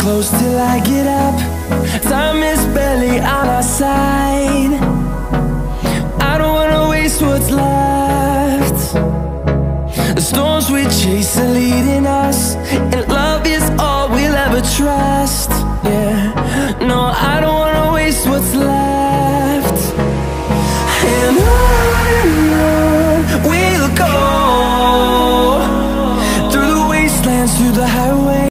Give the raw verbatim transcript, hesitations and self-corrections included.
close till I get up. Time is barely on our side. I don't wanna waste what's left. The storms we chase are leading us, and love is all we'll ever trust. Yeah, no, I don't